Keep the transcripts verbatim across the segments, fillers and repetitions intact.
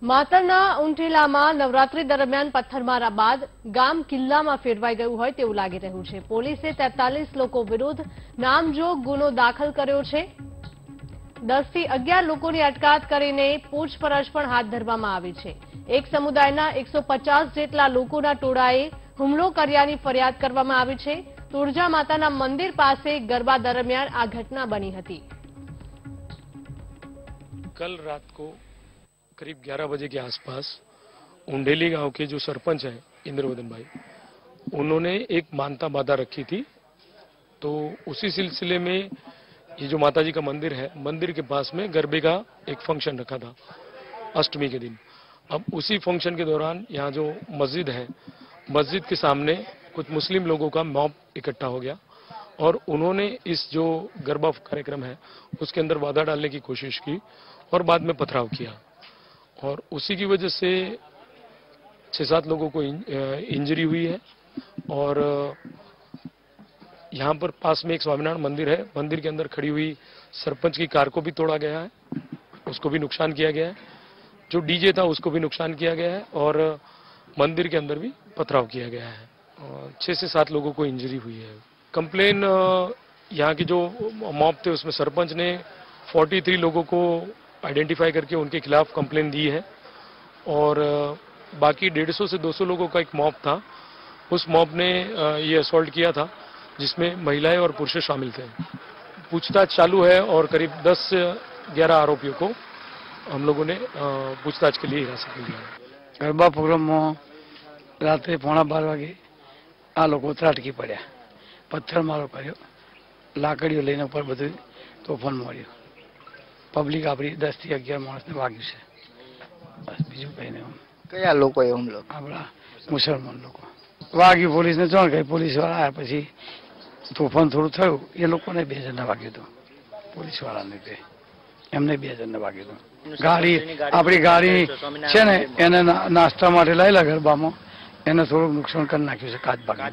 માતરના ઉંઠેલામાં નવરાત્રી દરમિયાન પથ્થરમારા બાદ ગામ કિલ્લામાં ફેરવાઈ ગયું હોય તેવું લાગી રહ્યું છે। પોલીસે તેતાલીસ લોકો વિરુદ્ધ નામજોગ ગુનો દાખલ કર્યો છે। દસ થી અગિયાર લોકોની અટકાયત કરીને પૂછપરછ પણ હાથ ધરવામાં આવી છે। એક સમુદાયના એકસો પચાસ જેટલા લોકોના ટોળાએ હુમલો કર્યાની ફરિયાદ કરવામાં આવી છે। તુળજા માતાના મંદિર પાસે ગરબા દરમિયાન આ ઘટના બની હતી। कल रात को करीब ग्यारह बजे के आसपास उंडेली गांव के जो सरपंच हैं इंद्रवदन भाई, उन्होंने एक मानता बाधा रखी थी। तो उसी सिलसिले में ये जो माताजी का मंदिर है, मंदिर के पास में गरबे का एक फंक्शन रखा था अष्टमी के दिन। अब उसी फंक्शन के दौरान यहाँ जो मस्जिद है, मस्जिद के सामने कुछ मुस्लिम लोगों का मॉब इकट्ठा हो गया और उन्होंने इस जो गरबा कार्यक्रम है उसके अंदर बाधा डालने की कोशिश की और बाद में पथराव किया और उसी की वजह से छः सात लोगों को इंजरी हुई है। और यहाँ पर पास में एक स्वामीनारायण मंदिर है, मंदिर के अंदर खड़ी हुई सरपंच की कार को भी तोड़ा गया है, उसको भी नुकसान किया गया है। जो डीजे था उसको भी नुकसान किया गया है और मंदिर के अंदर भी पथराव किया गया है और छः से सात लोगों को इंजरी हुई है। कंप्लेन यहाँ की जो मॉब थे उसमें सरपंच ने तैंतालीस लोगों को आइडेंटिफाई करके उनके खिलाफ कंप्लेन दी है और बाकी डेढ़ सौ से दो सौ लोगों का एक मॉब था, उस मॉब ने ये असॉल्ट किया था जिसमें महिलाएं और पुरुष शामिल थे। पूछताछ चालू है और करीब दस से ग्यारह आरोपियों को हम लोगों ने पूछताछ के लिए हिरासत में लिया है। गरबा प्रोग्राम में रात पौना बार वगे आ लोग ત્રાટકી પડ્યા, પથ્થરમારો કર્યો, લાકડીઓ લઈને ઉપર બધું તોફાન માર્યું। પબ્લિક આપણી દસ થી અગિયાર માણસને વાગ્યું છે, બસ બીજું કંઈ નહીં। કયા લોકોએ હુમલો? આપણા મુસલમાન લોકો વાગ્યું, પોલીસને જાણ કરી, પોલીસવાળા આવ્યા પછી તોફાન થોડું થયું, એ લોકોને બે જણને વાગ્યું હતું, પોલીસવાળાને તે એમને બે જણને વાગ્યું હતું। ગાડી આપણી ગાડી છે ને એને નાસ્તા માટે લાયેલા ગરબામાં, એને થોડુંક નુકસાન કરી નાખ્યું છે, કાચ ભાગ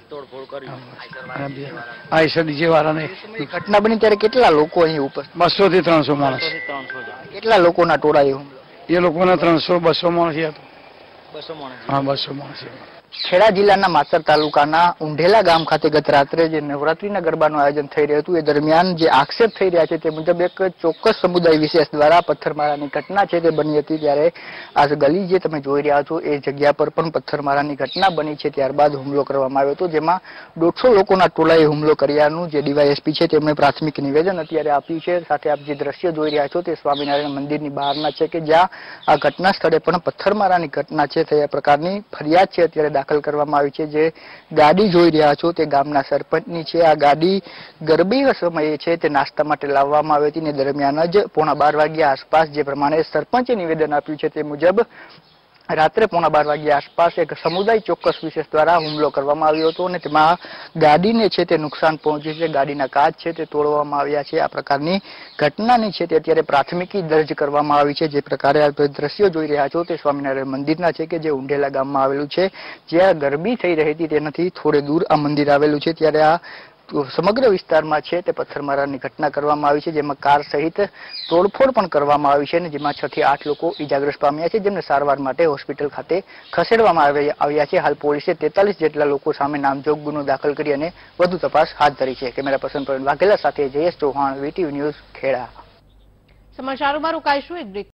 આઈસર ડીજે વાળાને। ઘટના બની ત્યારે કેટલા લોકો અહીં ઉપર? બસો થી ત્રણસો માણસ। કેટલા લોકોના ટોળા એવું? એ લોકોના ત્રણસો બસો માણસ હતો। બસો માણસ? હા, બસો માણસ। ખેડા જિલ્લાના માતર તાલુકાના ઉંઢેલા ગામ ખાતે ગત રાત્રે જે નવરાત્રીના ગરબાનું આયોજન થઈ રહ્યું હતું, એ દરમિયાન જે આક્ષેપ થઈ રહ્યા છે તે મુજબ એક ચોક્કસ સમુદાય વિશેષ દ્વારા પથ્થરમારાની ઘટના છે તે બની હતી। ત્યારે આ ગલી જે તમે જોઈ રહ્યા છો એ જગ્યા પર પણ પથ્થરમારાની ઘટના બની છે। ત્યારબાદ હુમલો કરવામાં આવ્યો હતો, જેમાં દોઢસો લોકોના ટોળાએ હુમલો કર્યાનું જે ડીવાયએસપી છે તેમણે પ્રાથમિક નિવેદન અત્યારે આપ્યું છે। સાથે આપ જે દ્રશ્ય જોઈ રહ્યા છો તે સ્વામિનારાયણ મંદિરની બહારના છે કે જ્યાં આ ઘટના સ્થળે પણ પથ્થરમારાની ઘટના છે તે પ્રકારની ફરિયાદ છે અત્યારે દાખલ કરવામાં આવી છે। જે ગાડી જોઈ રહ્યા છો તે ગામના સરપંચની છે। આ ગાડી ગરબી સમયે છે તે નાસ્તા માટે લાવવામાં આવી હતી ને દરમિયાન જ પોણા બાર વાગ્યા આસપાસ જે પ્રમાણે સરપંચે નિવેદન આપ્યું છે તે મુજબ રાત્રે પોણા બાર વાગ્યા આસપાસ એક સમુદાય ચોક્કસ વિશેષ દ્વારા હુમલો કરવામાં આવ્યો હતો અને તેમાં ગાડીને છે તે નુકસાન પહોંચ્યું છે, ગાડીના કાચ છે તે તોડવામાં આવ્યા છે। આ પ્રકારની ઘટનાની છે તે અત્યારે પ્રાથમિકી દર્જ કરવામાં આવી છે। જે પ્રકારે આ દ્રશ્યો જોઈ રહ્યા છો તે સ્વામિનારાયણ મંદિરના છે કે જે ઉંઢેલા ગામમાં આવેલું છે, જ્યાં ગરબી થઈ રહી હતી તેનાથી થોડે દૂર આ મંદિર આવેલું છે। ત્યારે આ સમગ્ર વિસ્તારમાં છે તે પથ્થરમારાની ઘટના કરવામાં આવી છે, જેમાં કાર સહિત તોડફોડ પણ કરવામાં આવી છે અને જેમાં છ થી આઠ લોકો ઈજાગ્રસ્ત પામ્યા છે, જેમને સારવાર માટે હોસ્પિટલ ખાતે ખસેડવામાં આવ્યા છે। હાલ પોલીસે તેતાલીસ જેટલા લોકો સામે નામજોગ ગુનો દાખલ કરી અને વધુ તપાસ હાથ ધરી છે। કેમેરા પર્સન પ્રવીણ વાઘેલા સાથે જયેશ ચૌહાણ, વીટીવી ન્યૂઝ, ખેડા। સમાચારોમાં રોકાઈશું એક બ્રેક।